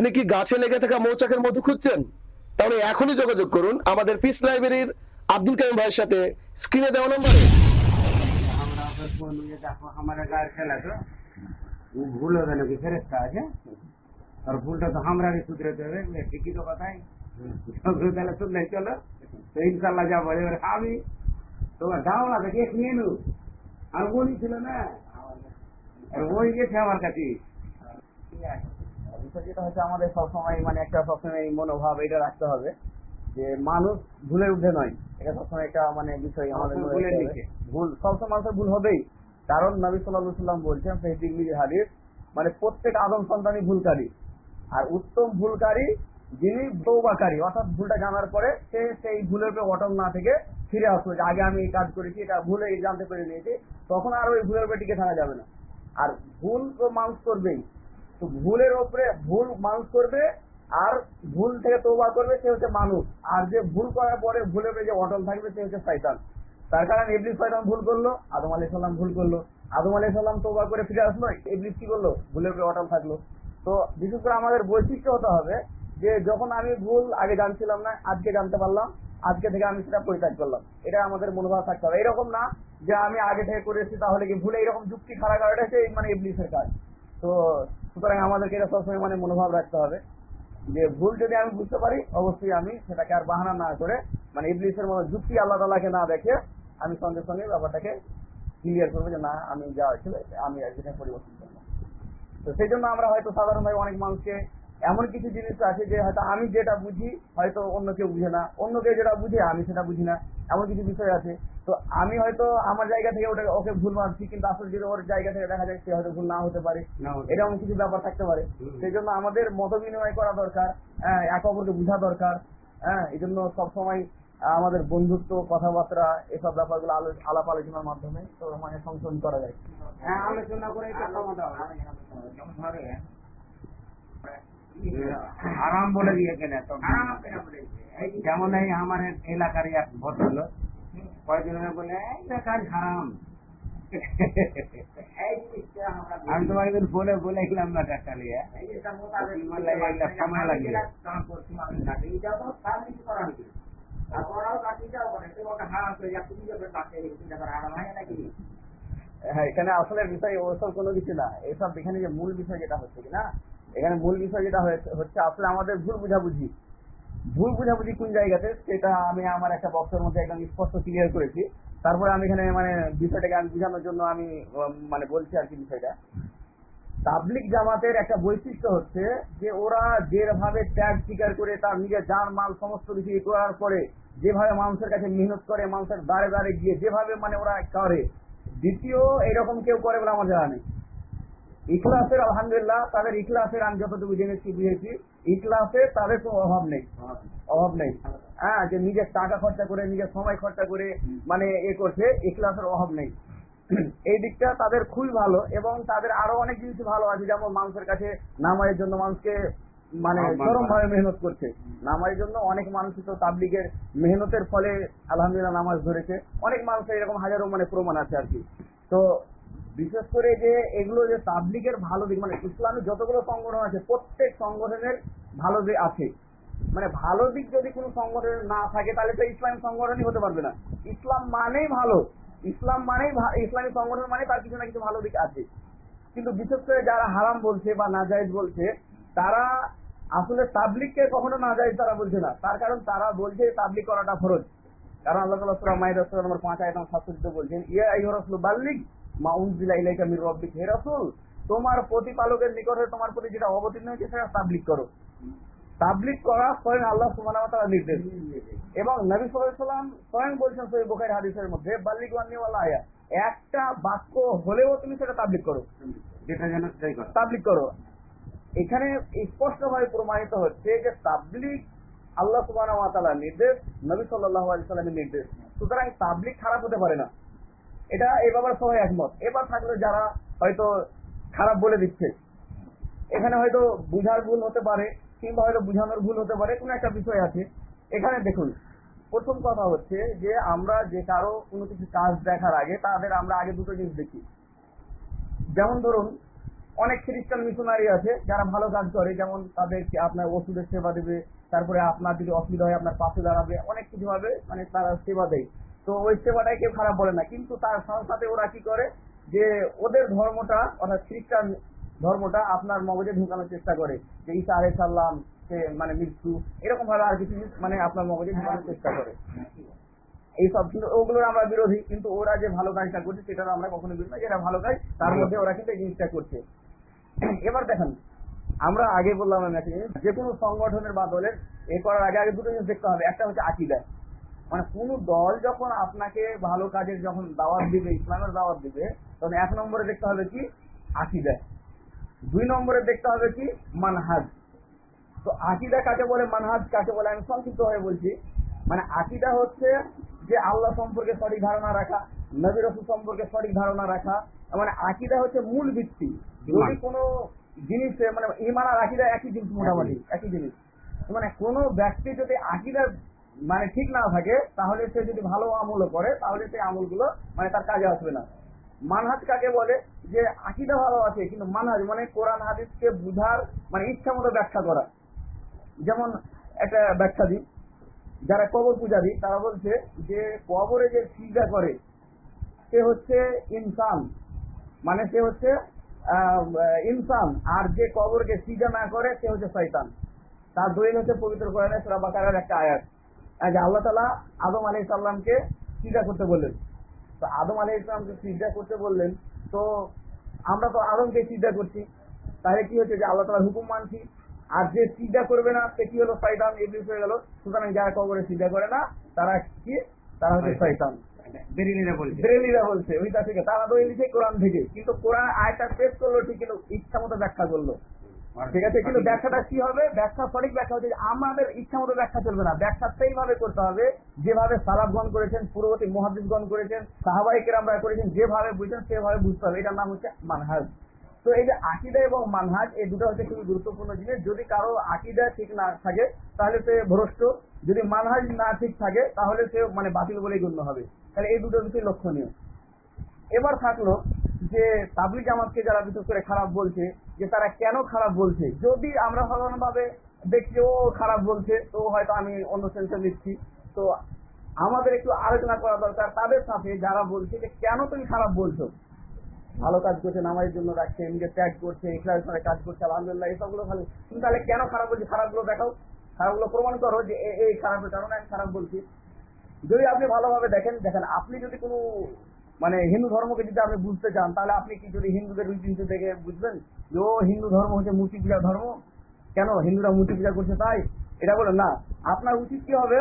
আপনি কি গাছে লেগে থাকা মৌচাকের মধু খুঁজছেন? তাহলে এখনই যোগাযোগ করুন আমাদের পিস লাইব্রেরির আব্দুল কাইম ভাইয়ের সাথে স্ক্রিনে দেওয়া নম্বরে। हमारे गाय खेला तो वो भूल हो गया कि फेरेस्ता है और भूलता तो हमारा भी सुधरते हुए मैं ठीक ही तो बताई पहले सुन नहीं चलो तो इंशाल्लाह जा बोले আমি তো দাও না দেখে নিয়ে নু আর বলি ছিল না আর ওই গেছে আমার কাছে বিষয় যেটা হচ্ছে আমাদের সবসময় মানে একটা সবসময় মনোভাব এটা রাখতে হবে যে মানুষ ভুলে উঠে নয়, এটা সবসময় একটা মানে বিষয় আমাদের ভুল সবসময় মানুষের ভুল হবেই। কারণ নবী সাল্লাল্লাহু আলাইহি ওয়াসাল্লাম বলছেন সেই তিরমিজি হাদিস, মানে প্রত্যেক আদম সন্তানই ভুলকারী, আর উত্তম ভুলকারী যিনি তওবাকারী, অর্থাৎ ভুলটা জানার পরে সে সেই ভুলের উপরে অটল না থেকে ফিরে আসবে যে আগে আমি এই কাজ করেছি, এটা ভুলে জানতে পেরে নিয়েছি, তখন আর ওই ভুলের উপরে টিকে থাকা যাবে না। আর ভুল তো মানুষ করবেই, তো ভুলের উপরে ভুল মানুষ করবে আর ভুল থেকে তওবা করবে সে হচ্ছে মানুষ, আর যে ভুল করার পরে ভুলের উপরে যে অটল থাকবে সে হচ্ছে শয়তান। তার কারণ ইবলিস শয়তান ভুল করলো, আদম আলাইহিস সালাম ভুল করলো, আদম আলাইহিস সালাম তওবা করে ফিরে আসলো, ইবলিস কি করলো, ভুলের উপরে অটল থাকলো। তো বিশেষ করে আমাদের বৈশিষ্ট্য হতে হবে যে যখন আমি ভুল আগে জানছিলাম না, আজকে জানতে পারলাম, আজকে থেকে আমি সেটা পরিত্যাগ করলাম, এটা আমাদের মনোভাব থাকতে হবে। এরকম না যে আমি আগে থেকে করেছি তাহলে কি ভুলে এরকম যুক্তি খাড়া করাটা হচ্ছে মানে ইবলিসের কাজ। তো সুতরাং আমাদেরকে এটা সবসময় মানে মনোভাব রাখতে হবে যে ভুল যদি আমি বুঝতে পারি অবশ্যই আমি সেটাকে আর বাহানা না করে মানে ইবলিসের মতো যুক্তি আল্লাহ তাআলাকে না দেখে আমি সঙ্গে সঙ্গে ব্যাপারটাকে ক্লিয়ার করবো যে না আমি যা হয়েছিল আমি সেটা পরিবর্তন করবো। তো সেই জন্য আমরা হয়তো সাধারণভাবে অনেক মানুষকে এমন কিছু জিনিস আছে যে হয়তো আমি যেটা বুঝি হয়তো অন্য কেউ বুঝে না, অন্য কেউ যেটা বুঝে আমি সেটা বুঝি না, এমন কিছু বিষয় আছে। তো আমি হয়তো আমার জায়গা থেকে ওকে ভুল মানছি, কিন্তু আসলে যদি ওর জায়গা থেকে দেখা যায় সে হয়তো ভুল না হতে পারে, এরকম কিছু ব্যাপার থাকতে পারে। সেই জন্য আমাদের মত বিনিময় করা দরকার, একে অপরকে বোঝা দরকার। এই জন্য সবসময় আমাদের বন্ধুত্ব কথাবার্তা এসব ব্যাপারগুলো আলাপ আলোচনার মাধ্যমে তো মানে সংশোধন করা যায়। হ্যাঁ, আলোচনা করে আরাম বলে দিয়েছে না তো, যেমন এই আমার এলাকার এক ভদ্রলোক কয়েকজনের বলে এলাকার হারাম, আমি তোমাকে বলে বলে গেলাম না টাকা নিয়ে সময় লাগে। হ্যাঁ, এখানে আসলে বিষয় ওসব কোনো কিছু না, এসব এখানে যে মূল বিষয় যেটা হচ্ছে কিনা, এখানে মূল বিষয় যেটা হচ্ছে আসলে আমাদের ভুল বুঝাবুঝি কোন জায়গাতে সেটা আমি আমার একটা বক্সের মধ্যে একদম স্পষ্ট ক্লিয়ার করেছি। তারপরে আমি এখানে মানে বিষয়টাকে আমি বোঝানোর জন্য আমি মানে বলছি আর কি। বিষয়টা তাবলিগ জামাতের একটা বৈশিষ্ট্য হচ্ছে যে ওরা যেভাবে ত্যাগ স্বীকার করে তার নিজের জান মাল সমস্ত কিছু করার পরে যেভাবে মানুষের কাছে মেহনত করে, মানুষের দ্বারে দ্বারে গিয়ে যেভাবে মানে ওরা করে, দ্বিতীয় এরকম কেউ করে বলে আমার জানা নেই। ইখলাসের আলহামদুলিল্লাহ তাদের ইখলাসের আমি যতটুকু বুঝেছি ইখলাসের তাদের কোনো অভাব নেই। হ্যাঁ, যে নিজের টাকা খরচা করে নিজের সময় খরচা করে মানে করছে, ইখলাসের অভাব নেই। এই দিকটা তাদের খুবই ভালো, এবং তাদের আরো অনেক জিনিস ভালো আছে, যেমন মানুষের কাছে নামাজের জন্য মানুষকে মানে চরম ভাবে মেহনত করছে। নামাজের জন্য অনেক মানুষ তো তাবলিগের মেহনতের ফলে আলহামদুলিল্লাহ নামাজ ধরেছে, অনেক মানুষের এরকম হাজারো মানে প্রমাণ আছে আর কি। তো বিশেষ করে যে এগুলো যে তাবলিগের ভালো দিক, মানে ইসলামের যতগুলো সংগঠন আছে প্রত্যেক সংগঠনের ভালো দিক আছে। মানে ভালো দিক যদি কোনো সংগঠনের না থাকে তাহলে তো ইসলামী সংগঠনই হতে পারবে না। ইসলাম মানেই ভালো, ইসলামী সংগঠন মানে তার কিছু না কিছু ভালো দিক আছে। কিন্তু বিশেষ করে যারা হারাম বলছে বা নাজায়েজ বলছে তারা আসলে তাবলিগকে কখনো নাজায়েজ তারা বলছে না। তার কারণ তারা বলছে তাবলিগ করাটা ফরজ। কারণ আল্লাহ তাআলা সূরা মাইদা সূরা নম্বর 5 আয়াত নম্বর 67 বলছেন, ইয়া আইয়ুহার রাসূল বাল্লিগ মা উনজিলা ইলাইকা মির রাব্বিক, হে রাসূল তোমার প্রতিপালকের নিকটে তোমার প্রতি যেটা অবতীর্ণ হয়েছে সেটা তাবলিগ করো। তাবলিগ করা স্বয়ং আল্লাহ সুবহানাহু ওয়া তাআলার নির্দেশ, এবং নবী সাল্লাল্লাহু আলাইহি ওয়াসাল্লাম স্বয়ং বলছেন সহিহ বুখারী হাদিসের মধ্যে, বাল্লিগ ওয়ান্নি ওয়ালা আয়া, একটা বাক্য হলেও তুমি সেটা তাবলিগ করো, যেটা জানো সেটাই করো, তাবলিগ করো। এখানে স্পষ্টভাবে প্রমাণিত হচ্ছে যে তাবলিগ আল্লাহ সুবহানাহু ওয়া তাআলার নির্দেশ, নবী সাল্লাল্লাহু আলাইহি ওয়াসাল্লামের নির্দেশ। সুতরাং তাবলিগ খারাপ হতে পারে না, এটা এই ব্যাপারে সবাই একমত। এবার থাকলে যারা হয়তো খারাপ বলে দিচ্ছে, এখানে হয়তো বুঝার ভুল হতে পারে কিংবা হয়তো বুঝানোর ভুল হতে পারে, কোনো একটা বিষয় আছে। এখানে দেখুন, প্রথম কথা হচ্ছে যে আমরা যে কারো কোনো কিছু কাজ দেখার আগে আমরা আগে দুটো জিনিস দেখি। যেমন ধরুন অনেক খ্রিস্টান মিশনারি আছে যারা ভালো কাজ করে, যেমন তাদেরকে আপনার ওষুধের সেবা দেবে, তারপরে আপনার যদি অসুবিধা হয় আপনার পাশে দাঁড়াবে, অনেক কিছু ভাবে মানে তারা সেবা দেয়। তো ওই সেবাটাই কেউ খারাপ বলে না, কিন্তু তার সাথে সাথে ওরা কি করে যে ওদের ধর্মটা অর্থাৎ খ্রিস্টান ধর্মটা আপনার মগজে ঢুকানোর চেষ্টা করে, যে ঈসা আলাইহিস সালাম সে মানে মৃত্যু, এরকম ভাবে আর কিছু মানে আপনার মগজে ঢুকানোর চেষ্টা করে। এইসব কিন্তু ওগুলোর আমরা বিরোধী, কিন্তু ওরা যে ভালো কাজটা করছে সেটা আমরা কখনো বিরোধী না, যেটা ভালো কাজ তার মধ্যে ওরা কিন্তু এই জিনিসটা করছে। এবার দেখেন, আমরা আগে বললাম যে কোনো সংগঠনের বা দলের এ করার আগে আগে দুটো জিনিস দেখতে হবে। একটা হচ্ছে আকীদা, মানে কোন দল যখন আপনাকে ভালো কাজের যখন দাওয়াত দিবে, ইসলামের দাওয়াত দিবে, তখন 1 নম্বরে দেখতে হবে কি আকীদা, 2 নম্বরে দেখতে হবে কি মানহাজ। তো আকীদা কাকে বলে, মানহাজ কাকে বলে, আমি সংক্ষিপ্ত হয়ে বলছি। মানে আকীদা হচ্ছে যে আল্লাহ সম্পর্কে সঠিক ধারণা রাখা, নবী রাসূল সম্পর্কে সঠিক ধারণা রাখা, মানে আকীদা হচ্ছে মূল ভিত্তি। যদি কোনো জিনিস মানে ঈমান আর আকীদা একই জিনিস, মোটামুটি একই জিনিস। মানে কোন ব্যক্তি যদি আকীদা মানে ঠিক না থাকে, তাহলে সে যদি ভালো আমলও করে তাহলে সেই আমলগুলো মানে তার কাজে আসবে না। মানহাজ কাকে বলে, যে আকীদা ভালো আছে কিন্তু মানহাজ মানে কোরআন হাদিসকে বুঝার মানে ইচ্ছা মতো ব্যাখ্যা করা। যেমন একটা ব্যাখ্যা দিই, যারা কবর পূজারী তারা বলছে যে কবরে যে সিজদা করে সে হচ্ছে ইনসান, মানে সে হচ্ছে ইনসান, আর যে কবরকে সিজদা না করে সে হচ্ছে শয়তান। তার দলিল হচ্ছে পবিত্র কোরআনের সূরা বাকারার একটা আয়াত, যে আল্লাহ তাআলা আদম আলাইহিস সালামকে সিজদা করতে বললেন। তো আদম আলাইহিস সালামকে সিজদা করতে বললেন, তো আমরা তো আদমকে সিজদা করছি, তাহলে কি হচ্ছে যে আল্লাহ তাআলার হুকুম মানছি, আর যে সিজদা করবে না সে কি হলো, শয়তান, ইবলিস হয়ে গেল। সুতরাং যারা কবরে সিজদা করে না তারা কি, তারা হচ্ছে শয়তান। বেরেলিরা বলছে ওইটা থেকে, তারা তো এনেছে কোরআন থেকে, কিন্তু কোরআন আয়াতটা পেশ করলো ঠিক, কিন্তু ইচ্ছা মতো ব্যাখ্যা করলো, ঠিক আছে। কিন্তু ব্যাখ্যাটা কি হবে, ব্যাখ্যা সঠিক ব্যাখ্যা হচ্ছে আমাদের ইচ্ছা মতো ব্যাখ্যা চলবে না, ব্যাখ্যা সেইভাবে করতে হবে যেভাবে সালাফগণ করেছেন, পূর্ববর্তী মুহাদ্দিসগণ করেছেন, সাহাবায়ে কেরামরা করেছেন, যেভাবে বুঝেছেন সেভাবে বুঝতে হবে। এটার নাম হচ্ছে মানহাজ। তো এই যে আকীদা এবং মানহাজ, এই দুটো হচ্ছে খুবই গুরুত্বপূর্ণ জিনিস। যদি কারো আকীদা ঠিক না থাকে তাহলে সে ভ্রষ্ট, যদি মানহাজ না ঠিক থাকে তাহলে সে মানে বাতিল বলেই গণ্য হবে। তাহলে এই দুটো বিষয় লক্ষণীয়। এবার থাকলো যে তাবলীগ জামাতকে যারা বিশেষ করে খারাপ বলছে, যে তারা কেন খারাপ বলছে। যদি আমরা সাধারণভাবে দেখছি ও খারাপ বলছে, তো হয়তো আমি অন্য সেন্সে নিচ্ছি, তো আমাদের একটু আলোচনা করা দরকার তাদের সাথে যারা বলছে যে কেন তুমি খারাপ বলছো। ভালো কাজ করছে, নামাজের জন্য রাখছে, নিজের ত্যাগ করছে, ইখলাসের সাথে কাজ করছে, আলহামদুলিল্লাহ, এসবগুলো ভালো। তুমি তাহলে কেন খারাপ বলছি, খারাপগুলো দেখাও, খারাপগুলো প্রমাণ করো যে এই খারাপের কারণে আমি খারাপ বলছি। যদি আপনি ভালোভাবে দেখেন, আপনি যদি কোনো মানে হিন্দু ধর্মকে যদি আপনি বুঝতে চান, তাহলে আপনি কি যদি হিন্দুদের রীতিনীতি দেখে বুঝবেন যে ও হিন্দু ধর্ম হচ্ছে মূর্তি পূজার ধর্ম, কেন হিন্দুরা মূর্তি পূজা করছে তাই এটা বলেন না। আপনার উচিত কি হবে,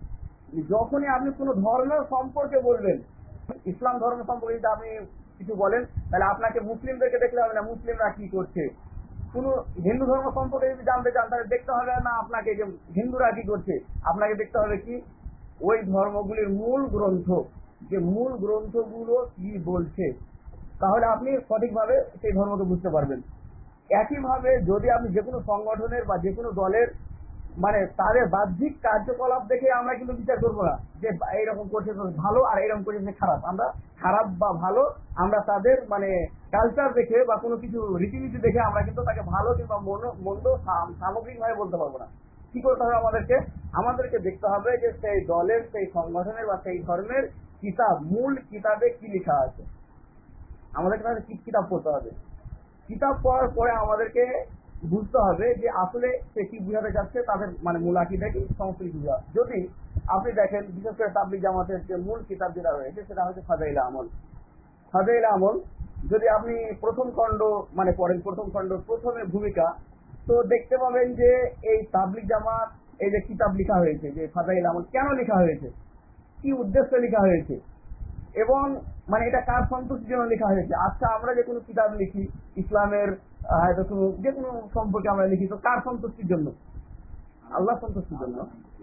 যখনই আপনি কোনো ধর্মের সম্পর্কে বলবেন, ইসলাম ধর্ম সম্পর্কে যদি আপনি কিছু বলেন, তাহলে আপনাকে মুসলিমদেরকে দেখলে হবে না মুসলিমরা কি করছে। কোন হিন্দু ধর্ম সম্পর্কে যদি জানতে চান তাহলে দেখতে হবে না আপনাকে যে হিন্দুরা কি করছে, আপনাকে দেখতে হবে কি ওই ধর্মগুলির মূল গ্রন্থ, যে মূল গ্রন্থগুলো কি বলছে, তাহলে আপনি সঠিকভাবে সেই ধর্মকে বুঝতে পারবেন। একইভাবে যদি আপনি যে কোনো সংগঠনের বা যে কোনো দলের মানে তাদের বাহ্যিক কার্যকলাপ দেখে আমরা কিন্তু বিচার করবো না যে এইরকম করছে ভালো আর এরকম করছে খারাপ, আমরা খারাপ বা ভালো আমরা তাদের মানে কালচার দেখে বা কোনো কিছু রীতিনীতি দেখে আমরা কিন্তু তাকে ভালো কিংবা মন্দ সামগ্রিক ভাবে বলতে পারবো না। কি করতে হবে, আমাদেরকে দেখতে হবে যে সেই দলের, সেই সংগঠনের বা সেই ধর্মের কিতাব, মূল কিতাবে কি লেখা আছে। আমাদেরকে তাহলে কিতাব পড়তে হবে, কিতাব পড়ার পরে আমাদেরকে বুঝতে হবে যে আসলে সে কি বুঝাতে যাচ্ছে, তাদের মানে মূল আকীদা কি, সমস্ত কিছু। যদি আপনি দেখেন বিশেষ করে তাবলীগ জামাতের যে মূল কিতাব যেটা রয়েছে সেটা হচ্ছে ফাযাইল আমল। ফাযাইল আমল যদি আপনি প্রথম খণ্ড মানে পড়েন, প্রথম খণ্ড প্রথমে ভূমিকা, তো দেখতে পাবেন যে এই তাবলীগ জামাত এই যে কিতাব লেখা হয়েছে যে ফাযাইল আমল, কেন লেখা হয়েছে, কি উদ্দেশ্যে লেখা হয়েছে, এবং মানে এটা কার সন্তুষ্টির জন্য লেখা হয়েছে। আচ্ছা, আমরা যে কোনো কিতাব লিখি ইসলামের হয়তো কোনো যে কোনো সম্পর্কে আমরা লিখি, তো কার সন্তুষ্টির জন্য, আল্লাহ সন্তুষ্টির জন্য।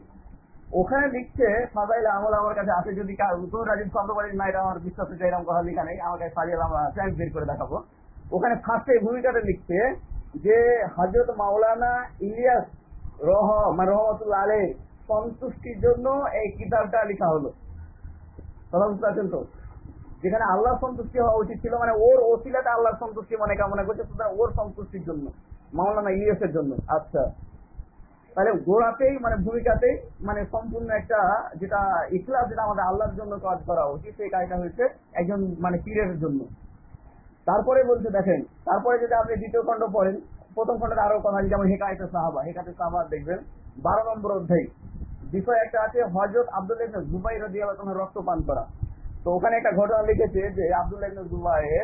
ওখানে লিখছে ফাযাইল আমল, আমার কাছে আছে, যদি কোনো রাজীব শব্দ বলেন না এটা আমার বিশ্বাস হচ্ছে, এরকম কথা লেখা নেই, আমার কাছে ফাযাইল আমল আছে, বের করে দেখাবো। ওখানে ফার্স্টে ভূমিকাটা লিখছে যে হযরত মাওলানা ইলিয়াস রহমাতুল্লাহ আলাইহি সন্তুষ্টির জন্য এই কিতাবটা লেখা হলো। কথা বুঝতে পারছেন তো? যেখানে আল্লাহর সন্তুষ্টি হওয়া উচিত ছিল, মানে ওর ওসিলাতে আল্লাহর সন্তুষ্টি মনে কামনা করছে, সুতরাং ওর সন্তুষ্টির জন্য, মাওলানা ইলিয়াসের জন্য। আচ্ছা, তাহলে গোড়াতেই মানে ভূমিকাতেই মানে সম্পূর্ণ একটা যেটা ইখলাস, যেটা আমাদের আল্লাহর জন্য কাজ করা উচিত, সেই কাজটা হয়েছে একজন মানে পীরের জন্য। তারপরে বলছে দেখেন, তারপরে যদি আপনি দ্বিতীয় খণ্ড পড়েন, প্রথম খণ্ডে আরো কথা আছে, যেমন হেকায়েতে সাহাবা দেখবেন 12 নম্বর অধ্যায়, বিষয় একটা আছে হযরত আব্দুল্লাহ ইবনে জুবাইর রাদিয়াল্লাহু আনহু রক্ত পান করা। তো ওখানে একটা ঘটনা লিখেছে যে আব্দুল্লাহ ইবনে জুবাইর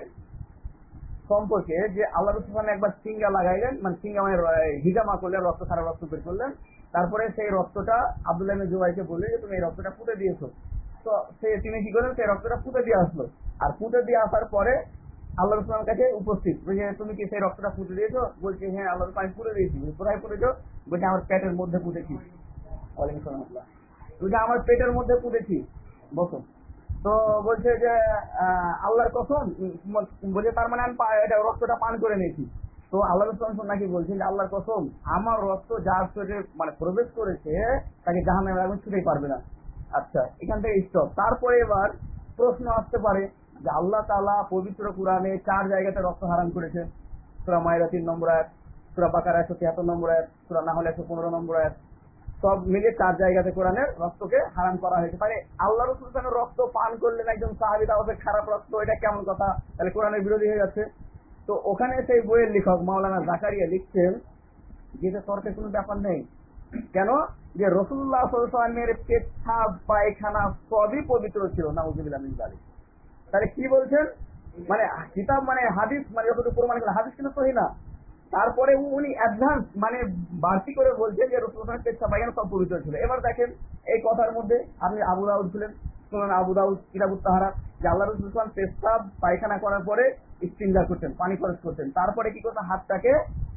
সম্পর্কে, যে আল্লাহ রাসূল একবার সিঙ্গা লাগাইলেন, মানে সিঙ্গা মানে হিজামা করলেন, রক্ত সারা রক্ত বের করলেন। তারপরে সেই রক্তটা আব্দুল্লাহ ইবনে জুবাইরকে বললেন যে তুমি এই রক্তটা পুঁতে দিয়েছো। তো তিনি কি করলেন, সেই রক্তটা পুঁতে দিয়ে আসলো। আর পুঁতে দিয়ে আসার পরে আল্লাহ রাসূলের কাছে উপস্থিত, বলছে তুমি কি সেই রক্তটা পুঁতে দিয়েছো? বলছে হ্যাঁ আল্লাহ রাসূল, আমি পুঁতে দিয়েছি। কোথায় পুঁতেছো? বলছে আমার পেটের মধ্যে পুঁতেছি। ওয়ালাইকুম সালাম। বলছে আমার পেটের মধ্যে পুঁতেছি, বসো। তো বলছে যে আল্লাহর কসম, বলছে তার মানে আমি এটা রক্তটা পান করে নিয়েছি। তো আল্লাহ রাসূল নাকি বলছেন যে আল্লাহর কসম, আমার রক্ত যার শরীরে মানে প্রবেশ করেছে তাকে জাহান্নামে আগুন ছুঁতেই পারবে না। আচ্ছা, এখান থেকে স্টপ। তারপরে এবার প্রশ্ন আসতে পারে যে আল্লাহ তাআলা পবিত্র কোরআনে 4 জায়গাতে রক্ত হারাম করেছে। সূরা মায়েদা 3 নম্বর আয়াত, সূরা বাকারা 173 নম্বর আয়াত, সূরা নাহল 115 নম্বর আয়াত, সব মিলে 4 জায়গাতে কোরআনের রক্তকে হারাম করা হয়েছে। তাহলে আল্লাহ রাসূল রক্ত পান করলেন একজন সাহাবী, তাও খারাপ রক্ত, এটা কেমন কথা? তাহলে কোরআনের বিরোধী হয়ে যাচ্ছে। তো ওখানে সেই বইয়ের লেখক মাওলানা জাকারিয়া লিখছেন যে এটা তর্কের কোনো ব্যাপার নেই। কেন? যে রাসূলুল্লাহ সাল্লাল্লাহু আলাইহি ওয়াসাল্লামের পেশাব পায়খানা সবই পবিত্র ছিল, নাউযুবিল্লাহ মিন যালিক। তাহলে কি বলছেন, মানে কিতাব মানে হাদিস মানে যতটুকু প্রমাণ করে, হাদিস কিন্তু সহিহ না। তারপরে উনি অ্যাডভান্স মানে বাড়তি করে বলছেন যে রাসূলুল্লাহ পেশাব পায়খানা সব পবিত্র ছিল। এবার দেখেন এই কথার মধ্যে আপনি আবু দাউদ ছিলেন, সুনান আবু দাউদ কিতাবুত তাহারা, যে আল্লাহ রাসূল সাল্লাল্লাহু আলাইহি ওয়াসাল্লাম পেশাব পায়খানা করার পরে ইস্তিনজা করতেন, পানি খরচ করতেন, তারপরে কি করতেন, হাতটাকে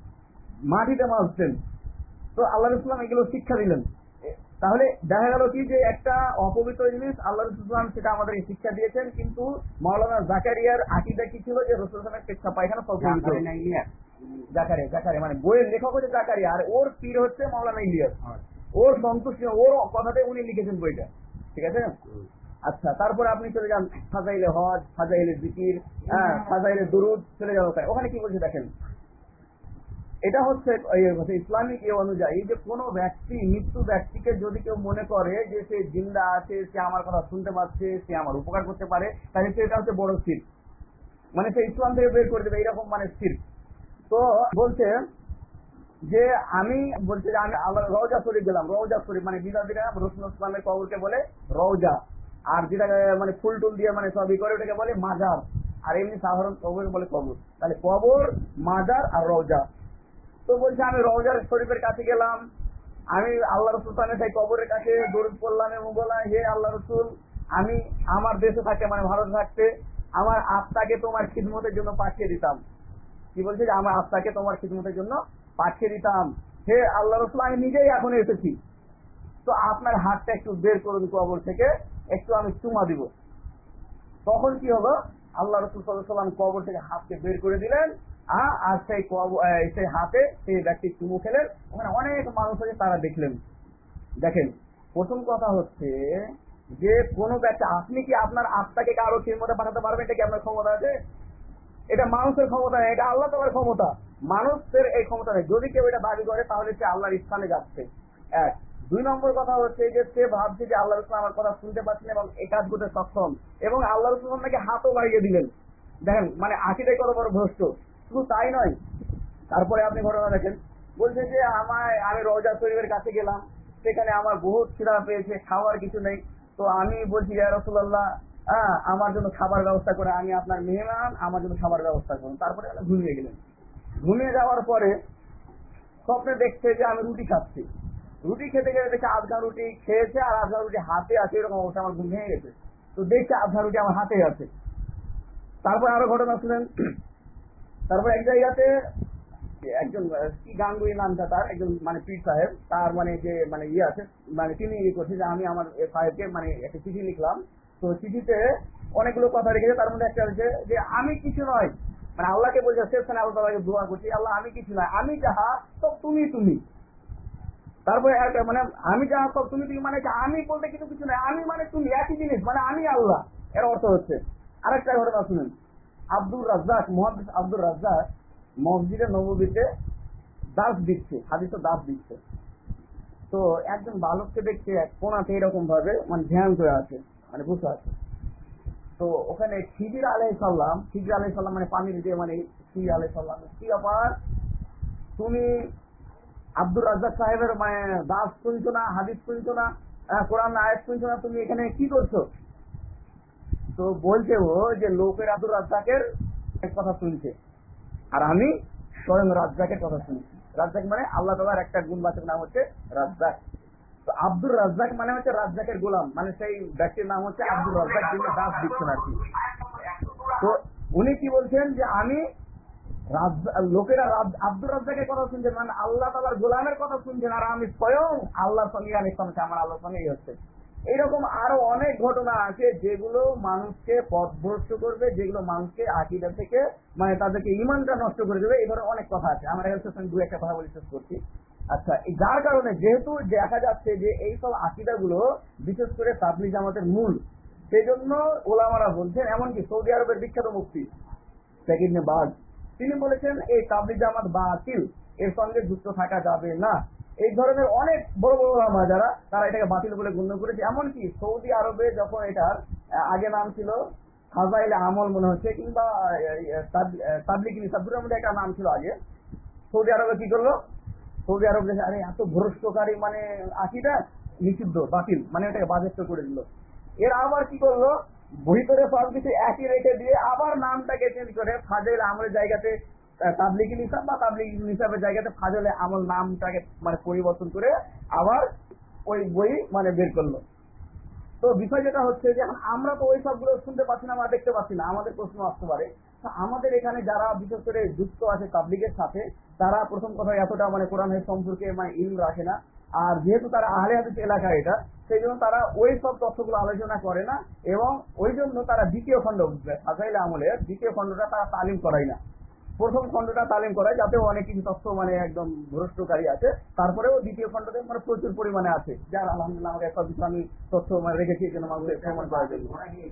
মাটিতে মাজতেন। তো আল্লাহ রাসূল এগুলো শিক্ষা দিলেন। তাহলে দেখা গেল কি যে একটা অপবিত্র জিনিস আল্লাহ রাসূল সেটা আমাদের শিক্ষা দিয়েছেন, কিন্তু মাওলানা জাকারিয়ার আকীদা কি ছিল যে রাসূল সাল্লাল্লাহু আলাইহি ওয়াসাল্লাম পেশাব পায়খানা সব পবিত্র। জাকারিয়া মানে বইয়ের লেখক হচ্ছে জাকারিয়া, আর ওর পীর হচ্ছে মাওলানা ইলিয়াস। ওর সন্তুষ্টি, ওর কথাতে উনি লিখেছেন বইটা, ঠিক আছে। আচ্ছা, তারপরে আপনি চলে যান ফাজাইলে হজ, ফাজাইলে জিকির, ফাজাইলে দুরুদ, চলে যান ওখানে কি বলছে দেখেন। এটা হচ্ছে ইসলামিক অনুযায়ী যে কোনো ব্যক্তি, মৃত্যু ব্যক্তিকে যদি কেউ মনে করে যে সে জিন্দা আছে, সে আমার কথা শুনতে পাচ্ছে, সে আমার উপকার করতে পারে, তাহলে সেটা হচ্ছে বড় শিরক, মানে সে ইসলাম থেকে বের করে দেবে, এইরকম মানে শিরক। তো বলছে যে আমি বলছে যে আমি আল্লাহ রওজা শরীফ গেলাম, রওজা শরীফ মানে বিদাতিরা রাসূলুল্লাহ ইসলামের কবরকে বলে রওজা, আর যেটাকে মানে ফুল টুল দিয়ে মানে সবই করে ওটাকে বলে মাজার, আর এমনি সাধারণ কবরকে বলে কবর। তাহলে কবর, মাজার আর রওজা। তো বলছে আমি রওজা শরীফের কাছে গেলাম, আমি আল্লাহ রাসূল সাল্লাল্লাহু আলাইহি কবরের কাছে দরুদ পড়লাম এবং বললাম হে আল্লাহ রাসূল, আমি আমার দেশে থাকতে মানে ভারত থাকতে আমার আত্মাকে তোমার খিদমতের জন্য পাঠিয়ে দিতাম। কি বলছে যে আমার আত্মাকে তোমার খিদমতের জন্য পাঠিয়ে দিতাম। হে আল্লাহ রাসূল, আমি নিজেই এখন এসেছি, তো আপনার হাতটা একটু বের করুন কবর থেকে, একটু আমি চুমা দিব। তখন কি হলো, আল্লাহ রাসূল সাল্লাল্লাহু আলাইহি ওয়াসাল্লাম কবর থেকে হাতকে বের করে দিলেন, আর সেই হাতে সেই ব্যক্তি চুমু খেলেন। ওখানে অনেক মানুষ আছে, তারা দেখলেন। দেখেন, প্রথম কথা হচ্ছে যে কোনো ব্যক্তি, আপনি কি আপনার আত্মাকে কারো খিদমতে পাঠাতে পারবেন? এটা কি আপনার ক্ষমতা আছে? এটা মানুষের ক্ষমতা নেই, এটা আল্লাহ তাআলার ক্ষমতা। মানুষের এই ক্ষমতা নেই। যদি কেউ এটা দাবি করে তাহলে সে আল্লাহর স্থানে যাচ্ছে, এক। 2 নম্বর কথা হচ্ছে যে সে ভাবছে যে আল্লাহ রাসূল আমার কথা শুনতে পাচ্ছেন এবং এই কাজ করতে সক্ষম, এবং আল্লাহ রাসূল আপনাকে হাতও বাড়িয়ে দিলেন। দেখেন মানে আকীদায় কত বড় ভ্রষ্ট। শুধু তাই নয়, তারপরে আপনি ঘটনা দেখেন, বলছে যে আমি রওজা শরীফের কাছে গেলাম, সেখানে আমার বহুত খিদা পেয়েছে, খাওয়ার কিছু নেই। তো আমি বলছি ইয়া রাসূলুল্লাহ, আমার জন্য খাবার ব্যবস্থা করে, আমি আপনার মেহমান, আমার জন্য খাবার ব্যবস্থা করুন। তারপরে ঘুমিয়ে গেলেন। ঘুমিয়ে যাওয়ার পরে স্বপ্নে দেখছে যে আমি রুটি খাচ্ছি, রুটি খেতে গেলে দেখছে আধা রুটি খেয়েছে আর আধা রুটি হাতে আছে, এরকম অবস্থা। আমার ঘুম ভেঙে গেছে, তো দেখছে আধা রুটি আমার হাতে আছে। তারপর আরো ঘটনা শুনেন। তারপর এক জায়গাতে একজন কি গাঙ্গুই নামটা তার, একজন মানে পীর সাহেব, তার মানে যে মানে ইয়ে আছে, মানে তিনি করছে যে আমি আমার সাহেবকে মানে একটা চিঠি লিখলাম। তো চিঠিতে অনেকগুলো কথা রেখেছে, তার মধ্যে একটা হচ্ছে যে আমি কিছু নয়, মানে আল্লাহকে বলছে, শেষ খানে আল্লাহ তাআলাকে দোয়া করছি, আল্লাহ আমি কিছু নয়, আমি যাহা সব তুমি তুমি। তারপরে মানে আমি যাহা সব তুমি তুমি মানে আমি বলতে কিছু কিছু নয়, আমি মানে তুমি, একই জিনিস, মানে আমি আল্লাহ, এর অর্থ হচ্ছে। আরেকটা ঘটনা শুনেন, আব্দুর রাজ্জাক, মুহাদ্দিস আব্দুর রাজ্জাক মসজিদে নববীতে দাস দিচ্ছে, হাদিসে দাস দিচ্ছে। তো একজন বালককে দেখছে এক কোনাতে এরকম ভাবে মানে ধ্যান করে আছে, মানে বসে আছে। তো ওখানে খিজির আলাইহিস সালাম মানে পানির যে মানে খিজির আলাইহিস সালাম, কি ব্যাপার তুমি আব্দুর রাজ্জাক সাহেবের মানে দাস শুনছো না, হাদিস শুনছো না, কোরআন আয়াত শুনছো না, তুমি এখানে কি করছো? তো বলছে ও যে লোকের আব্দুর রাজ্জাকের কথা শুনছে আর আমি স্বয়ং রাজ্জাকের কথা শুনছি। রাজ্জাক মানে আল্লাহ তাআলার একটা গুণবাচক নাম হচ্ছে রাজ্জাক। তো আব্দুর রাজ্জাক মানে হচ্ছে রাজ্জাকের গোলাম, মানে সেই ব্যক্তির নাম হচ্ছে আব্দুর রাজ্জাক, যিনি দাস দিচ্ছেন আর কি। তো উনি কি বলছেন যে আমি লোকেরা আব্দুর রাজ্জাকের কথা শুনছেন, মানে আল্লাহ তাআলার গোলামের কথা শুনছেন, আর আমি স্বয়ং আল্লাহর সঙ্গে আমার আল্লাহর সঙ্গে হচ্ছে। এইরকম আরো অনেক ঘটনা আছে যেগুলো মানুষকে পথভ্রষ্ট করবে, যেগুলো মানুষকে আকীদা থেকে মানে তাদেরকে ঈমানটা নষ্ট করে দেবে। এই ধরনের অনেক কথা আছে, আমরা এর দু একটা কথা বলে শেষ করছি। আচ্ছা, যার কারণে যেহেতু দেখা যাচ্ছে যে এইসব আকীদাগুলো বিশেষ করে তাবলীগ জামাতের মূল, সেই জন্য ওলামারা বলছেন, এমনকি সৌদি আরবের বিখ্যাত মুফতি সাইদ ইবনে বাজ তিনি বলেছেন এই তাবলীগ জামাত বাতিল, এর সঙ্গে যুক্ত থাকা যাবে না। এই ধরনের অনেক বড় বড় ওলামা যারা তারা এটাকে বাতিল বলে গণ্য করেছে। এমনকি সৌদি আরবে যখন এটার আগে নাম ছিল ফাজাইল আমল মনে হচ্ছে, কিংবা তাবলীগ নিসাবের মধ্যে একটা নাম ছিল আগে, সৌদি আরবে কি করলো, সৌদি আরব দেখে আরে এত ভ্রষ্টকারী মানে আকীদা নিষিদ্ধ বাতিল, মানে এটাকে বাজেয়াপ্ত করে দিল। এর আবার কি করলো, ভিতরে সব কিছু একই রেখে দিয়ে আবার নামটাকে চেঞ্জ করে ফাজাইল আমলের জায়গাতে তাবলীগি নিসাব বা তাবলীগি নিসাবের জায়গাতে ফাজাইল আমল নামটাকে মানে পরিবর্তন করে আবার ওই বই মানে বের করলো। তো বিষয় যেটা হচ্ছে যে আমরা তো ওই সবগুলো শুনতে পাচ্ছি না, আমরা দেখতে পাচ্ছি না, আমাদের প্রশ্ন আসতে পারে আমাদের এখানে যারা বিশেষ করে যুক্ত আছে তাবলীগের সাথে, তারা প্রথম কথা এতটা মানে কোরআন হাদিস সম্পর্কে মানে ইলম রাখে না। আর যেহেতু তারা আহলে হাদিস এলাকা এটা, সেই জন্য তারা ওই সব তথ্যগুলো আলোচনা করে না, এবং ওই জন্য তারা দ্বিতীয় খণ্ড ফাজাইল আমলের দ্বিতীয় খণ্ডটা তারা তালিম করায় না। প্রথম খণ্ডটা তালিম করায়, যাতেও অনেক কিছু তথ্য মানে একদম ভ্রষ্টকারী আছে, তারপরেও দ্বিতীয় খণ্ডতে মানে প্রচুর পরিমাণে আছে, যার আলহামদুলিল্লাহ আমাকে সব কিছু আমি তথ্য মানে রেখেছি এই জন্য মানুষের প্রমাণ করার জন্য।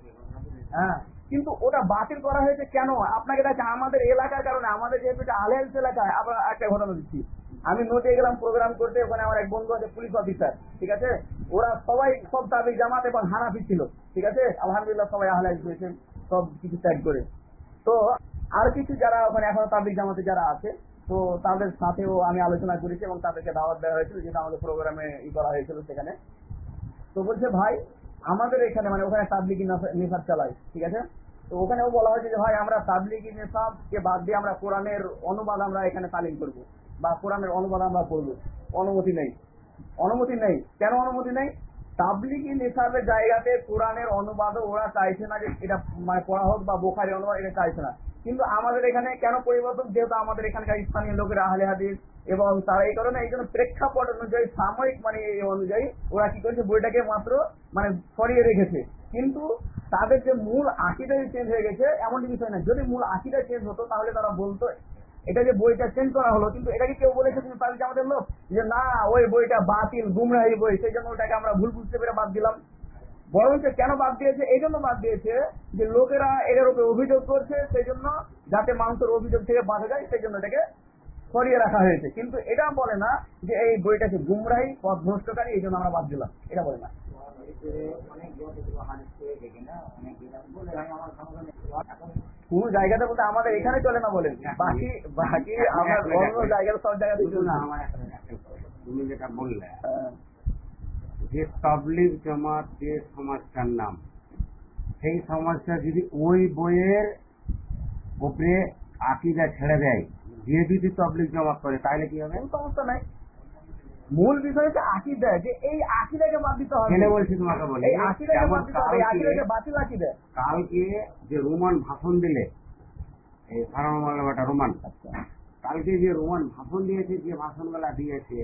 হ্যাঁ, কিন্তু ওটা বাতিল করা হয়েছে কেন? আপনাকে দেখে আমাদের এলাকার কারণে, আমাদের যেহেতু এটা আহলে হাদিস এলাকায়। আবার একটা ঘটনা দিচ্ছি, আমি নদী গেলাম প্রোগ্রাম করতে, ওখানে আমার এক বন্ধু আছে পুলিশ অফিসার, ঠিক আছে, ওরা সবাই সব তাবলীগ জামাত এবং হানাফি ছিল, ঠিক আছে, আলহামদুলিল্লাহ সবাই আহলে হাদিস হয়েছেন সব কিছু ত্যাগ করে। তো আর কিছু যারা ওখানে এখনো তাবলীগ জামাতে যারা আছে, তো তাদের সাথেও আমি আলোচনা করেছি এবং তাদেরকে দাওয়াত দেওয়া হয়েছিল, যেটা আমাদের প্রোগ্রামে করা হয়েছিল সেখানে। তো বলছে ভাই আমাদের এখানে মানে ওখানে তাবলীগি নিসাব চালাই, ঠিক আছে, তো ওখানেও বলা হয়েছে যে ভাই আমরা তাবলীগি নিসাবকে বাদ দিয়ে আমরা কোরআনের অনুবাদ আমরা এখানে তালিম করব বা কোরআনের অনুবাদ আমরা করবো। অনুমতি নেই, অনুমতি নেই। কেন অনুমতি নেই? তাবলীগি নিসাবের জায়গাতে কোরআনের অনুবাদও ওরা চাইছে না যে এটা মানে পড়া হোক, বা বুখারী অনুবাদ এটা চাইছে না। কিন্তু আমাদের এখানে কেন পরিবর্তন? যেহেতু আমাদের এখানকার স্থানীয় লোকেরা আহলে হাদিস, এবং তারা এই কারণে এই জন্য প্রেক্ষাপট অনুযায়ী সাময়িক মানে এই অনুযায়ী ওরা কি করেছে, বইটাকে মাত্র মানে সরিয়ে রেখেছে। কিন্তু তাদের যে মূল আকীদাই চেঞ্জ হয়ে গেছে এমনটি বিষয় না। যদি মূল আকীদা চেঞ্জ হতো তাহলে তারা বলতো এটা যে বইটা চেঞ্জ করা হলো, কিন্তু এটাকে কেউ বলেছে কিন্তু তাহলে আমাদের লোক যে না ওই বইটা বাতিল গুমরাহি বই, সেই জন্য ওটাকে আমরা ভুল বুঝতে পেরে বাদ দিলাম। বরঞ্চ কেন বাদ দিয়েছে? এই জন্য বাদ দিয়েছে যে লোকেরা এটার উপরে অভিযোগ করছে, সেই জন্য যাতে মানুষের অভিযোগ থেকে বাঁচা যায় সেই জন্য এটাকে সরিয়ে রাখা হয়েছে। কিন্তু এটা বলে না যে এই বইটাকে গুমরাহি পথ ভ্রষ্টকারী, এই জন্য আমরা বাদ দিলাম, এটা বলে না। কোন জায়গাতে বলতে আমাদের এখানে চলে না বলেন, বাকি বাকি আমার অন্য জায়গায় সব জায়গাতে চলে না। তুমি যেটা বললে যে তাবলীগ জামাত যে সমাজটার নাম, সেই সমাজটা যদি ওই বইয়ের উপরে আকীদা ছেড়ে দেয়, যে যদি তাবলীগ জামাত করে তাহলে কি হবে? সমস্যা নাই। মূল বিষয় হচ্ছে আকীদা, যে এই আকীদাকে বাদ দিতে হবে। কেন বলছি তোমাকে বলি, এই আকীদাকে বাদ দিতে হবে, আকীদাকে বাতিল আকীদা। কালকে যে রোমান ভাষণ দিলে, এই ফারামালাটা রোমান, কালকে যে রোমান ভাষণ দিয়েছে, যে ভাষণগুলা দিয়েছে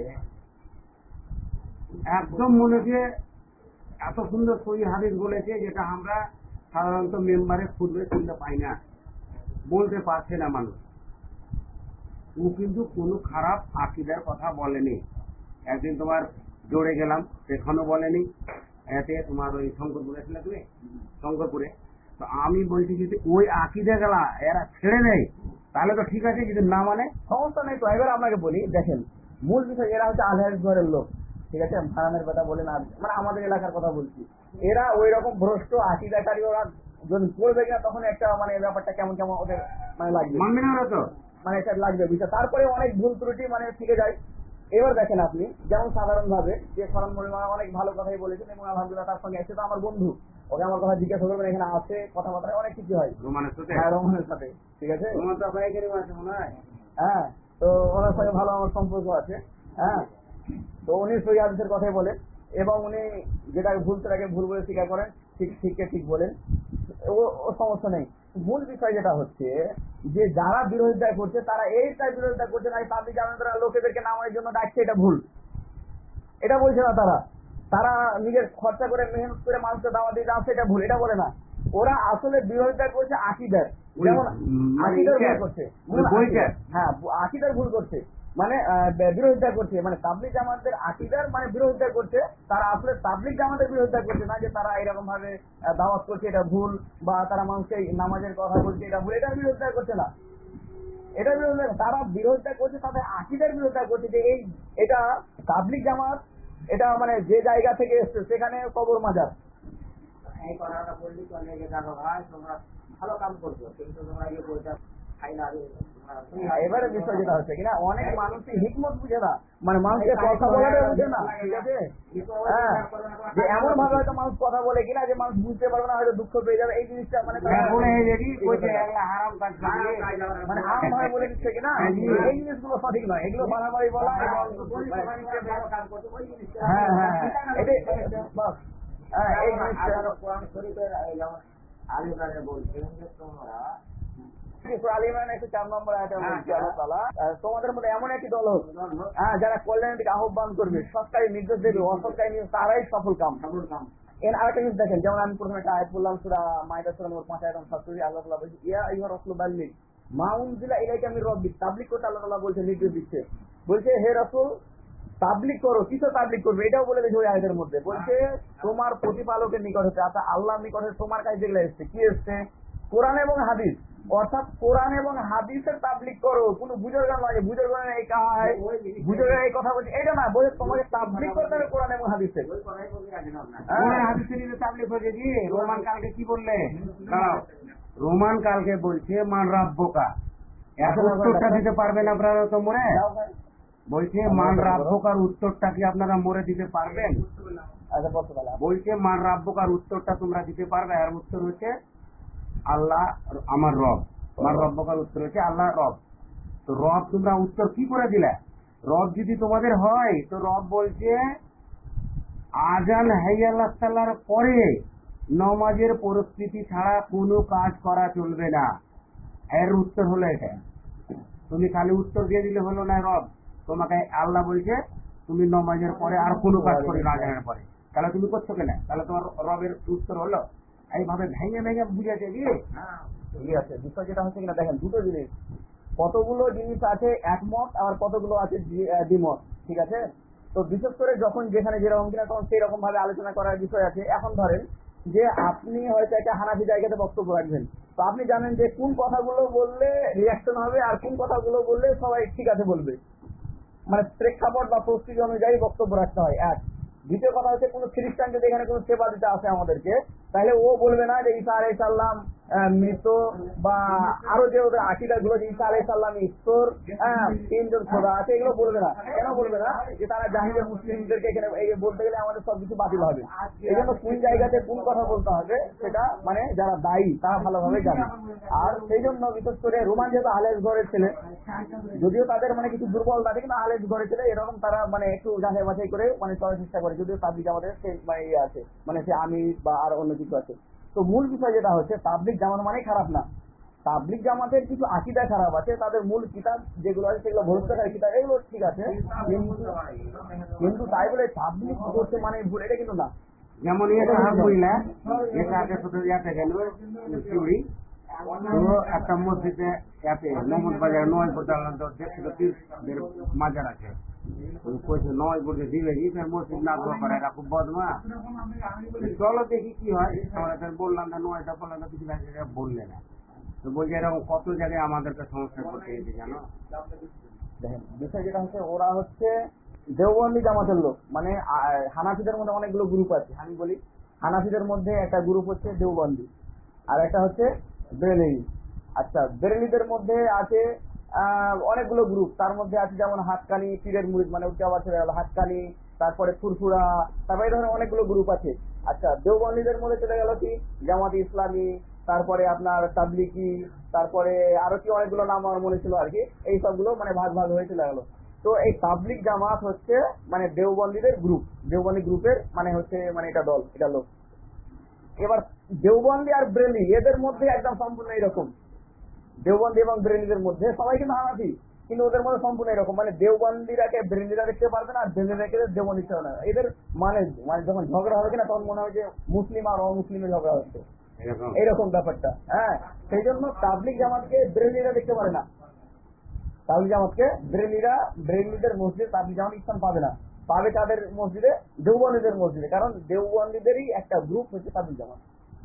একদম মনে হচ্ছে এত সুন্দর সহি হাদিস বলেছে, যেটা আমরা সাধারণত মেম্বারে খুঁজবে শুনতে পাই না, বলতে পারছে না মানুষ। ও কিন্তু কোনো খারাপ আকীদার কথা বলেনি। একদিন তোমার জোরে গেলাম, সেখানেও বলেনি। এতে তোমার ওই শঙ্করপুরে ছিল, তুমি শঙ্করপুরে তো আমি বলছি যদি ওই আকিদা গেলা এরা ছেড়ে দেয় তাহলে তো ঠিক আছে, যদি না মানে সমস্যা নেই। তো এবার আপনাকে বলি, দেখেন মূল বিষয় এরা হচ্ছে আল হাদিস ঘরের লোক, ঠিক আছে, ফারানের কথা বলে না, মানে আমাদের এলাকার কথা বলছি। এরা ওই রকম ভ্রষ্ট আকিদাকারী, ওরা যখন পড়বে কিনা তখন একটা মানে ব্যাপারটা কেমন কেমন ওদের মানে লাগবে, মানবে না ওরা তো। মানে এটা লাগবে বিষয়। তারপরে অনেক ভুল ত্রুটি মানে থেকে যায়। এবার দেখেন আপনি যেমন সাধারণ ভাবে যে ফরান মরিমা অনেক ভালো কথাই বলেছেন এবং আলহামদুলিল্লাহ তার সঙ্গে এসে তো আমার বন্ধু, ওকে আমার কথা জিজ্ঞাসা করবেন, এখানে আছে কথাবার্তা অনেক কিছু হয় রোমানের সাথে। হ্যাঁ রোমানের সাথে, ঠিক আছে। রোমান তো আপনার এখানে আছে মনে হয়। হ্যাঁ, তো ওনার সঙ্গে ভালো আমার সম্পর্ক আছে। হ্যাঁ, তো উনি সহি হাদিসের কথাই বলেন এবং উনি যেটাকে ভুল সেটাকে ভুল বলে স্বীকার করেন, ঠিককে ঠিক বলেন, ও সমস্যা নেই। মূল বিষয় যেটা হচ্ছে যে যারা বিরোধিতা করছে তারা এইটাই বিরোধিতা করছে না, তাবলিগ জামাতের লোকেদেরকে নামানোর জন্য ডাকছে, এটা ভুল, এটা বলছে না তারা। তারা নিজের খরচা করে মেহনত করে মানুষকে দাওয়াত দিয়ে যাচ্ছে, এটা ভুল, এটা বলে না। ওরা আসলে বিরোধিতা করছে আকিদার, যেমন আকিদার ভুল করছে, হ্যাঁ আকিদার ভুল করছে, মানে বিরোধিতা করছে, মানে তাবলিগ জামাতের আকিদার মানে বিরোধিতা করছে। তারা আসলে তাবলিগ জামাতের বিরোধিতা করছে না যে তারা এরকম ভাবে দাওয়াত করছে এটা ভুল, বা তারা মানুষকে নামাজের কথা বলছে এটা ভুল, এটার বিরোধিতা করছে না। এটা বিরোধিতা, তারা বিরোধিতা করছে তাদের আকিদার বিরোধিতা করছে যে এটা তাবলিগ জামাত, এটা মানে যে জায়গা থেকে এসছে সেখানে কবর মাজার। এই কথাটা বললি তো অনেকে জানো ভাই তোমরা ভালো কাম করছো, কিন্তু তোমরা ইয়ে বলছো খাইলা। এবারে বিষয় যেটা হচ্ছে কিনা অনেক মানুষই হিকমত বুঝে না, মানে মানুষকে কথা বলাটা বুঝে না, ঠিক আছে। হ্যাঁ, যে এমন ভাবে হয়তো মানুষ কথা বলে কিনা যে মানুষ বুঝতে পারবে না, হয়তো দুঃখ পেয়ে যাবে, এই জিনিসটা মানে মানে আম ভাবে বলে দিচ্ছে কিনা, এই জিনিসগুলো সঠিক নয়, এগুলো বাড়াবাড়ি বলা এবং হ্যাঁ হ্যাঁ এটাই বাস। হ্যাঁ এই জিনিসটা কোরআন শরীফের যেমন আলিমানে বলছেন যে তোমরা তোমাদের মধ্যে এমন একটি দল হোক যারা কল্যাণের দিকে আহ্বান করবে, সরকারি নির্দেশ দেবে, অসরকারি নির্দেশ, তারাই সফল কাম। এর আরেকটা জিনিস দেখেন, যেমন আমি প্রথমে একটা আয়াত বললাম সূরা মাইদা সূরা নম্বর 5 আয়াত 47, আল্লাহ তাআলা বলছে ইয়া আইয়ুহার রাসূলু বাল্লিগ মা উনজিলা ইলাইকা মির রাব্বিক, তাবলীগ করতে আল্লাহ তাআলা বলছে, নির্দেশ দিচ্ছে, বলছে হে রাসূল তাবলীগ করো। কিসে তাবলীগ করবে এটাও বলে দিয়েছে ওই আয়াতের মধ্যে, বলছে তোমার প্রতিপালকের নিকট হতে, অর্থাৎ আল্লাহর নিকট হতে তোমার কাছে যেগুলো এসছে, কি এসছে? কোরআন এবং হাদিস, অর্থাৎ কোরআন এবং হাদিসের তাবলীগ করো। কোনো বুজুর্গান লাগে, বুজুর্গান এই কাহায় বুজুর্গান এই কথা বলছে, এটা না, বলছে তোমাকে তাবলীগ করতে হবে কোরআন এবং হাদিসের। তাবলীগ হয়ে গিয়ে রোমান কালকে কি বললে? রোমান কালকে বলছে মান রাব্বকা, এখন উত্তরটা দিতে পারবেন আপনারা তো মরে? বলছে মান রাব্বকার উত্তরটা কি আপনারা মরে দিতে পারবেন? বলছে মান রাব্বকার উত্তরটা তোমরা দিতে পারবে? আর উত্তর হচ্ছে আল্লাহ আমার রব। মান রাব্বকার উত্তর হচ্ছে আল্লাহ রব। তো রব তোমরা উত্তর কি করে দিলে? রব যদি তোমাদের হয় তো রব বলছে আজান হাইয়াল্লাহ সাল্লার পরে নমাজের পরিস্থিতি ছাড়া কোনো কাজ করা চলবে না। এর উত্তর হলো এটা। তুমি খালি উত্তর দিয়ে দিলে হলো না, রব তোমাকে আল্লাহ বলছে তুমি নমাজের পরে আর কোনো কাজ করি না, আজানের পরে, তাহলে তুমি করছো কেনা? তাহলে তোমার রবের উত্তর হলো এইভাবে ভেঙে ভেঙে বুঝেছে কি? ঠিক আছে, বিষয় যেটা হচ্ছে কিনা দেখেন, দুটো জিনিস, কতগুলো জিনিস আছে একমত, আবার কতগুলো আছে দ্বিমত, ঠিক আছে। তো বিশেষ করে যখন যেখানে যেরকম কিনা তখন সেই রকম ভাবে আলোচনা করার বিষয় আছে। এখন ধরেন যে আপনি হয়তো একটা হানাফি জায়গাতে বক্তব্য রাখবেন, তো আপনি জানেন যে কোন কথাগুলো বললে রিয়াকশন হবে আর কোন কথাগুলো বললে সবাই ঠিক আছে বলবে, মানে প্রেক্ষাপট বা পরিস্থিতি অনুযায়ী বক্তব্য রাখতে হয়। এক, দ্বিতীয় কথা হচ্ছে কোন খ্রিস্টান যদি এখানে কোন সেবা দিতে আসে আমাদেরকে, তাহলে ও বলবে না যে ঈসা আলাইহিস সালাম মৃত, বা আরো যে ওদের আকিদা গুলো যে ঈসা আলাইহিস সালাম ঈশ্বর, তিনজন খোদা আছে, এগুলো বলবে না। কেন বলবে না? যে তারা জাহিদের মুসলিমদেরকে এখানে বলতে গেলে আমাদের সবকিছু বাতিল হবে। এই জন্য কোন জায়গাতে কোন কথা বলতে হবে সেটা মানে যারা দায়ী তারা ভালোভাবে জানে। আর সেই জন্য বিশেষ করে রোমান যেহেতু আহলের ঘরের ছেলে, যদিও তাদের মানে কিছু দুর্বলতা আছে, কিন্তু আহলের ঘরের ছেলে এরকম তারা মানে একটু যাচাই বাছাই করে মানে চলার চেষ্টা করে, যদিও তাবলীগ আমাদের মানে ইয়ে আছে, মানে সে আমির বা আর অন্য কিছু আছে। তো মূল বিষয় যেটা হচ্ছে তাবলীগ জামাত মানে খারাপ না, তাবলীগ জামাতের কিছু আকিদা খারাপ আছে, তাদের মূল কিতাব যেগুলো আছে সেগুলো ভবিষ্যৎকারী কিতাব, এগুলো ঠিক আছে, কিন্তু তাই বলে তাবলীগ করছে মানে ভুল, এটা কিন্তু না। যেমন এটা বুঝলা, এটা আগে শুধু ইয়াতে গেল চুরি, তো একটা মসজিদে ইয়াতে মোহাম্মদ বাজার নয় মাজার আছে, কইছে নয় বলতে দিবে কি মসজিদ না দোয়া করে এরা খুব বদমা। চলো দেখি কি হয়। আমরা তো বললাম না নয়টা বললাম না কিছু বললে না। তো বলছে এরকম কত জায়গায় আমাদেরকে সমস্যা করতে গেছে জানো। দেখেন বিষয় যেটা হচ্ছে ওরা হচ্ছে দেওবন্দি জামাতের লোক, মানে হানাফিদের মধ্যে অনেকগুলো গ্রুপ আছে। আমি বলি হানাফিদের মধ্যে একটা গ্রুপ হচ্ছে দেওবন্দি, আর একটা হচ্ছে বেরেলি। আচ্ছা, বেরেলিদের মধ্যে আছে অনেকগুলো গ্রুপ, তার মধ্যে আছে যেমন হাতকানি পীরের মুরিদ, মানে উচ্চাবাস হয়ে গেল হাতকানি, তারপরে ফুরফুরা, তারপরে এই ধরনের অনেকগুলো গ্রুপ আছে। আচ্ছা, দেওবন্দিদের মধ্যে চলে গেল কি জামাত ইসলামী, তারপরে আপনার তাবলিগি, তারপরে আরো কি অনেকগুলো নাম আমার মনে ছিল আর কি, এই সবগুলো মানে ভাগ ভাগ হয়ে চলে গেল। তো এই তাবলিগ জামাত হচ্ছে মানে দেওবন্দিদের গ্রুপ, দেওবন্দি গ্রুপের মানে হচ্ছে মানে এটা দল, এটা লোক। এবার দেওবন্দি আর বেরেলি এদের মধ্যে একদম সম্পূর্ণ এরকম, দেওবন্দি এবং বেরেলিদের মধ্যে সবাই কিন্তু হানাফি, কিন্তু ওদের মধ্যে সম্পূর্ণ এরকম, মানে দেওবন্দিরাকে বেরেলিরা দেখতে পারবে না, আর বেরেলিরাকে দেওবন্দি দেখতে পারবে না। এদের মানে মানে যখন ঝগড়া হবে কিনা তখন মনে হয় যে মুসলিম আর অমুসলিমের ঝগড়া হচ্ছে, এইরকম ব্যাপারটা। হ্যাঁ, সেই জন্য তাবলিগ জামাতকে বেরেলিরা দেখতে পারে না, তাবলিগ জামাতকে বেরেলিদের মসজিদে তাবলিগ জামাত স্থান পাবে না, পাবে তাদের মসজিদে, দেওবন্দিদের মসজিদে, কারণ দেওবন্দিদেরই একটা গ্রুপ হচ্ছে তাবলিগ জামাত।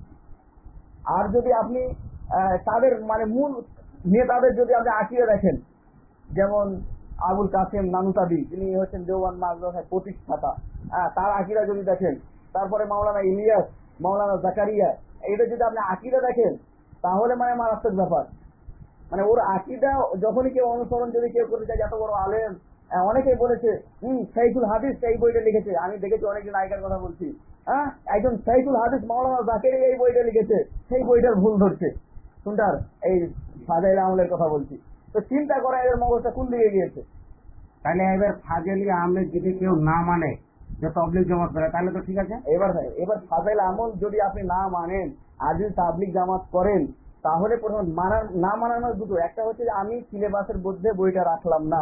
আর যদি আপনি তাদের মানে মূল নেতাদের যদি আপনি আঁকিয়ে দেখেন, যেমন আবুল কাসেম নানুতাবি, যিনি হচ্ছেন দেওবন্দ মাদ্রাসার প্রতিষ্ঠাতা, তার আকিরা যদি দেখেন, তারপরে মাওলানা ইলিয়াস, মাওলানা জাকারিয়া, এটা যদি আপনি আকিরা দেখেন তাহলে মানে মারাত্মক ব্যাপার। মানে ওর আকিদা যখনই কেউ অনুসরণ যদি কেউ করতে চায়, এত বড় আলেম, অনেকেই বলেছে শাইখুল হাদিস এই বইটা লিখেছে, আমি দেখেছি অনেকদিন আগের কথা বলছি, একজন শাইখুল হাদিস মাওলানা জাকারিয়া এই বইটা লিখেছে, সেই বইটার ভুল ধরছে কোনটার, এই ফাজাইল আমলের কথা বলছি। তো চিন্তা করা এদের মগজটা কোন দিকে গিয়েছে। তাহলে এবার ফাজেলি আহমেদ যদি কেউ না মানে যে তাবলিগ জামাত করে তাহলে তো ঠিক আছে। এবার ফাজাইল আমল যদি আপনি না মানেন আর যদি তাবলিগ জামাত করেন, তাহলে প্রথম না মানানোর দুটো, একটা হচ্ছে যে আমি সিলেবাসের মধ্যে বইটা রাখলাম না,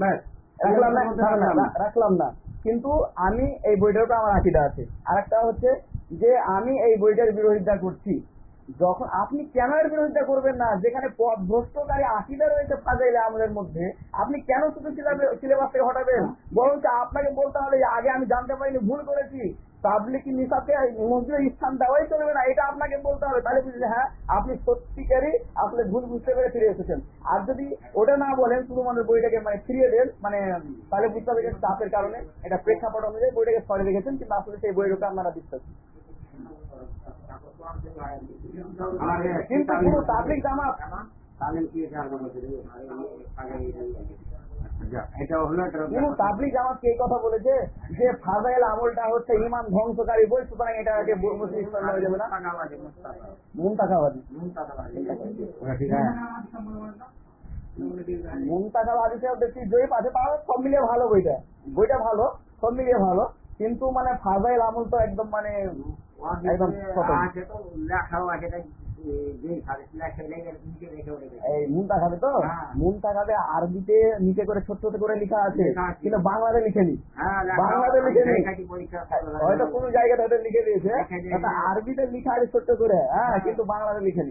রাখলাম না, কিন্তু আমি এই বইটার উপর আমার আকিদা আছে। আর একটা হচ্ছে যে আমি এই বইটার বিরোধিতা করছি। যখন আপনি কেন এর বিরোধিতা করবেন না, যেখানে ভ্রষ্টকারী আকিদা রয়েছে ফাজাইল আমলের মধ্যে, আপনি কেন শুধু সিলেবাস থেকে হটাবেন? বরং আপনাকে বলতে হবে যে আগে আমি জানতে পারিনি, ভুল করেছি, তাবলিগি নিসাতে মসজিদে স্থান দেওয়াই চলবে না, এটা আপনাকে বলতে হবে। তাহলে বুঝলে হ্যাঁ আপনি সত্যিকারই আসলে ভুল বুঝতে পেরে ফিরে এসেছেন। আর যদি ওটা না বলেন, শুধু মানুষ বইটাকে মানে ফিরিয়ে দেন, মানে তাহলে বুঝতে হবে যে চাপের কারণে এটা প্রেক্ষাপট অনুযায়ী বইটাকে সরে রেখেছেন, কিন্তু আসলে সেই বইয়ের উপর আপনারা বিশ্বাস। কিন্তু পুরো তাবলিগ জামাত তাবলিগ জামাতকে এই কথা বলেছে যে ফাজাইল আমলটা হচ্ছে ইমান ধ্বংসকারী বই, সুতরাং এটাকে মুসলিম হয়ে যাবে না, মুনতাকাবাদী। মুনতাকাবাদীতেও দেখছি জয়ীফ আছে, তাহলে সব মিলিয়ে ভালো বইটা ভালো, সব মিলিয়ে ভালো, কিন্তু মানে ফাজাইল আমল তো একদম মানে একদম মুনতাকাবে তো মুনতাকাবে আরবিতে নিচে করে ছোট ছোট করে লেখা আছে, কিন্তু বাংলাতে লিখেনি, হয়তো কোনো জায়গাতে হয়তো লিখে দিয়েছে, আরবিতে লেখা আছে ছোট্ট করে, কিন্তু বাংলাতে লিখেনি।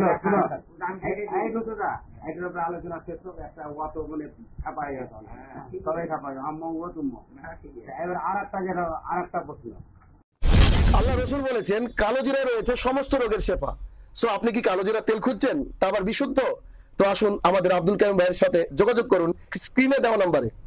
আলোচনা শেষ একটা অত বলে ছাপাই সবাই ছাপাই এবার আর একটা প্রশ্ন। আল্লাহ রসুল বলেছেন কালো জিরায় রয়েছে সমস্ত রোগের শেফা। সো আপনি কি কালো জিরা তেল খুঁজছেন, তা আবার বিশুদ্ধ? তো আসুন আমাদের আব্দুল কাইয়ুম ভাইয়ের সাথে যোগাযোগ করুন স্ক্রিনে দেওয়া নম্বরে।